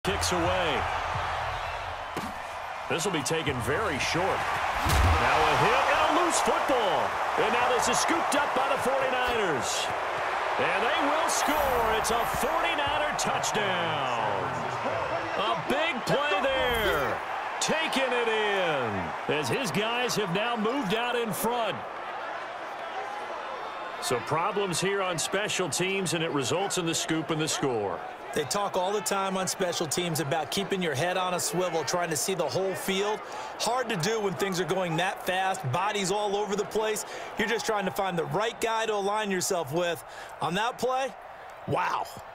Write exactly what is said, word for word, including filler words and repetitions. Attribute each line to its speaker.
Speaker 1: Kicks away. This will be taken very short. Now a hit and a loose football. And now this is scooped up by the forty-niners. And they will score. It's a forty-niner touchdown. A big play there. Taking it in as his guys have now moved out in front. So problems here on special teams, and it results in the scoop and the score.
Speaker 2: They talk all the time on special teams about keeping your head on a swivel, trying to see the whole field. Hard to do when things are going that fast, bodies all over the place. You're just trying to find the right guy to align yourself with. On that play, wow.